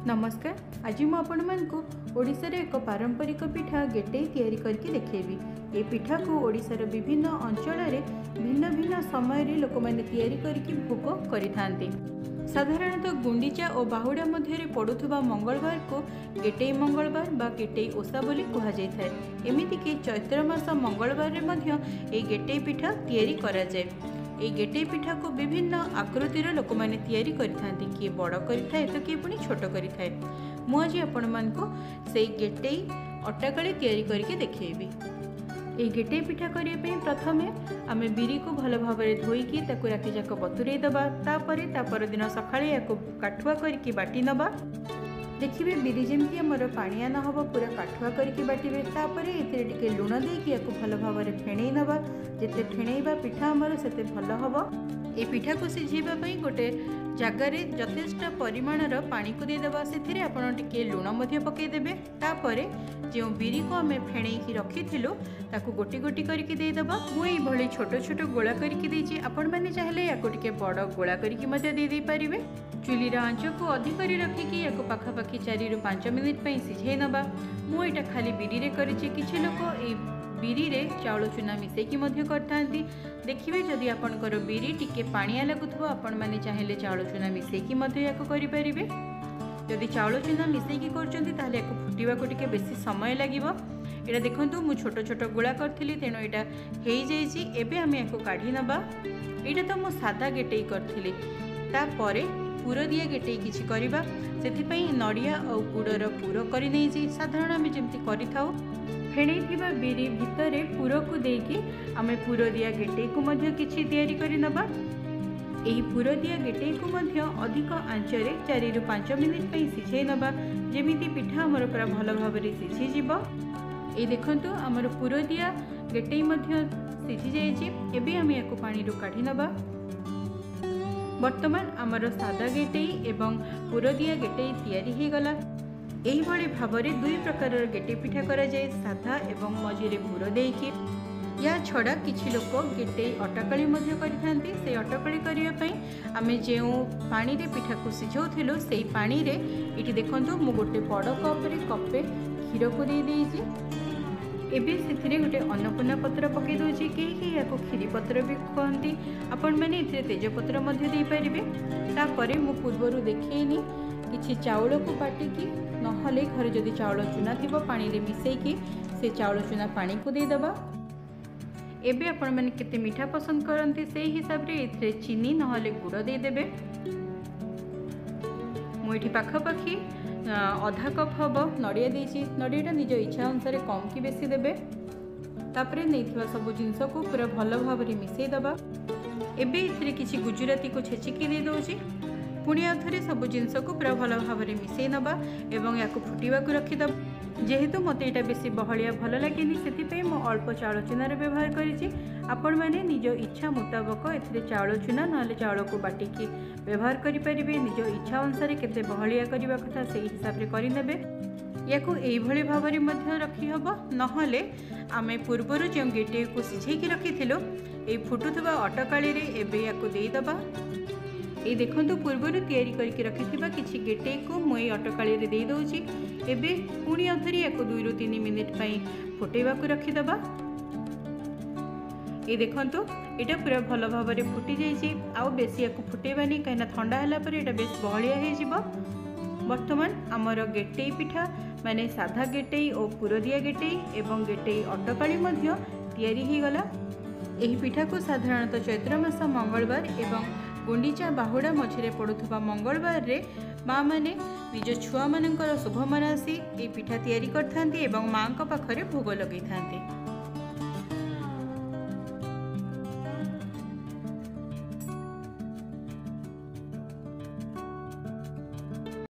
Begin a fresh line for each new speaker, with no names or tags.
नमस्कार। आज मु आपण मानकु ओडिशार एक पारंपरिक पिठा गेटेई तैयारी करके देखेबी। ए पिठा को ओडिशार विभिन्न अंचल भिन्न भिन्न समय रे लोक माने तैयारी करके भोग करिथांती। साधारणतः गुंडीचा और बाहुड़ा मध्य पड़ुवा मंगलवार को गेटेई मंगलवार बा गेटेई ओषा बोली कहा जाए। एमिति कि चैत्र मास मंगलवार रे मध्य ए गेटेई पिठा तैयारी करा जाए। ए गेटेई पिठा को विभिन्न आकृतिर लोक माने तैयारी करिथांती। किए बड़ करिथाए तो किए पुणी छोट करिथाए। मु आज आपण मानकु से गेटेई अटाकाली तैयारी करके देखेबी। ए गेटेई पिठा करिया पे प्रथमे आमे बिरी को भल भाव में धोईकी ताकू राति जाक बतुरई दबा। तापरे ता परदिन सकाळे याको काठुआ करके बाटी नबा। देखिए बिरी जमती आमर पानिया न हो पूरा काठुआ करके बाटे। तापरे एथिरे टिके लुण देकी याको भल भाव में फेणई नबा। जेते फेणईबा पिठा आमर सेते भल हबो। ए पिठा को सिझेबा पई गोटे जगार यथेष्ट परिमाणर पानी को देदेबा। से आपण टिके लुण मध्य पकई देबे। तापरे जो बिरी को आमे फेणईकी रखिथिलु ताकू गोटी गोटी करके देदेबा। मु एई भली छोट छोट गोला करके देछि। आपण माने चाहले याको टिके बड़ गोला करके मध्य दे पारिबे। चुलीर आंच को अधिक रखिकी याको पाखापाखि 4 ରୁ 5 मिनिट पई सिझाई नबा। मु एटा खाली बिरी रे करिछि। किछि लोक ए बिरी रे चाउल चूना मिसेकी मध्य करथांती। देखिबे जदि आपनकर बिरी टिके पानिया लागुथबो आपण माने चाहेले चाउल चूना मिसेकी मध्य याको करि परिबे। जदि चाउल चूना मिसेकी करचंती ताहले याको फुटिबा को टिके बेसी समय लागिबो। एटा देखंतु मु छोट छोट गोला करथिली तेनो एटा हेई जाईची। एबे हम याको काढी नबा। एटा तो मु सादा गेटेई करथिली। ता परे पुर दिया गेटेई किछि करिबा। सेथिपई नडिया और गुड़र पुर करि नेछि। साधारण आमे जेमति करिथाउ फेणईथिबा बिरी भितरे पुर को देकी आमे पुर दिया गेटेई को मध्य किछि तैयारी करि नबा। एही पुर दिया गेटेई को मध्य अधिक आंचरे 4 ରୁ 5 मिनिट पई सिझाई नबा। जेमिति पिठा हमर पूरा भल भाव में सिझी जिवो। ए देखंतु हमर पुर दिया गेटेई मध्य सिझी जाईछि। एबे आमे याको पानी रो काढी नबा। वर्तमान आमर सादा गेटेई एवं पुर दिया गेटेई तैयारी हो गला। एही भली भाबरे दुई प्रकार गेटेई पिठा करा जाए, सादा एवं मझिरे पुर देकी। या छड़ा किछि लोक गेटेई अटाकाली मध्य करिथांती। से अटाकाली करिया पई आमे जेउ पानी रे पिठा को सिझौथिलु सेई पानी रे इठी देखंतु मु गोटे बड़ कप रे कपे क्षीर को दे देइछि। एबे सेथिरे गोटे अन्नपूर्णा पत्र पकई दोछि। केही याको खीरी पत्र भी कहती। आपण माने एथिरे तेजपत्र मध्य दे पारिबे। तापरे मु पूर्वरु देखैनी किछि चाउल को बाटिकी नहले घरे जदि चाउल चूना थिबो पानी रे मिसेकी से चाउल चूना पानी को दे दबा। एबे आपण माने केते मीठा पसंद करंती से हिसाब रे एथिरे चीनी नहले गुड़ दे देबे। मु एठी पाखापाखि आधा कप हम नड़िया देछि। नड़ियाटा निज इच्छा अनुसार कम कि बेसी देबे। तापरे नैथिबा सब जिनस को पूरा भल भाव में मिसई दबा। एबे इथिरे किछि गुजराती को छेचिकी दे दोछि। पुणी आउथरे सब जिनस को पूरा भल भाव में मिसई नबा एवं याको फुटिबा को रखिदब। जेहेतु मते एटा बेसी बहलिया भल लागेनी सेतिपई मो अल्प चाउल चूनार व्यवहार करिछि। आपण माने निज इच्छा मुताबक एथिरे चाउल चूना नहले चाउल को बाटिकी व्यवहार करि परिबे। निज इच्छा अनुसार केते बहलिया करिबा कथा सेही हिसाब रे करि नेबे। याको एई भली भाव रे मध्य रखि हबो। नहले आमे पूर्वरु जे गेटेई को सिझेकी रखिथिलो एई फुटुथबा अटकाली रे एबे याको देई दबा। ए देखंतु पूर्वरु तैयारी करके रखिथिबा किछि गेटेई को मु एई अटकाली रे देई दोछि। एबे पुणी अथरी याको 2 ରୁ 3 मिनिट पई फुटेबा को रखि दबा। ए देखंतु एटा पूरा भल भाव में फुटी जाइछि। आउ बेसी याको फुटेबानी कहिना ठंडा हला पर एटा बेस बहलिया हे जिवो। वर्तमान आमर गेटेई पिठा माने साधा गेटेई और पुर दिया गेटेई एवं गेटेई अटकाली मध्य तैयारी हो गला। एही पिठा को साधारणतः चैत्र मास मंगलवार एवं गुंडीचा बाहुड़ा मझिरे पड़ुथबा मंगलवार रे माँ माने निज छुआ मानकर शुभ मनासी ए पिठा तैयारी करथांती एवं माँ पाखरे भोग लगैथांती।